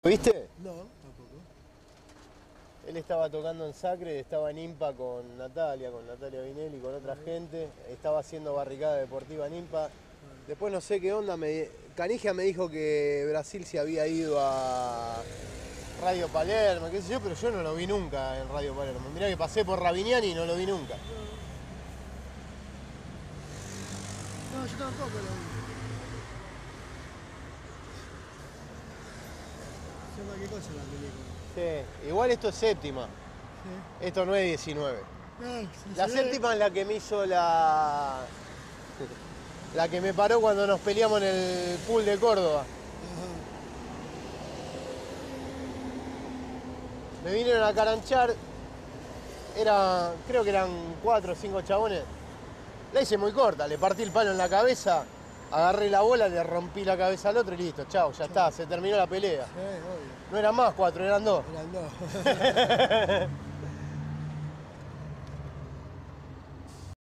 ¿Viste? No, tampoco. Él estaba tocando en Sacre, estaba en IMPA con Natalia Vinelli, con otra gente. Estaba haciendo barricada deportiva en IMPA. Después no sé qué onda, Canigia me dijo que Brasil se había ido a Radio Palermo, qué sé yo, pero yo no lo vi nunca en Radio Palermo. Mirá que pasé por Rabiniani y no lo vi nunca. No, yo tampoco lo vi. Sepa qué cosa la película. Sí, igual esto es séptima. Sí. Esto no es 19. No, si La se ve- séptima es la que me hizo la que me paró cuando nos peleamos en el pool de Córdoba. Ajá. Me vinieron a caranchar, creo que eran 4 o 5 chabones. La hice muy corta, le partí el palo en la cabeza, agarré la bola, le rompí la cabeza al otro y listo, chao, ya está, se terminó la pelea. Sí, obvio. No eran más 4, eran 2. Eran dos.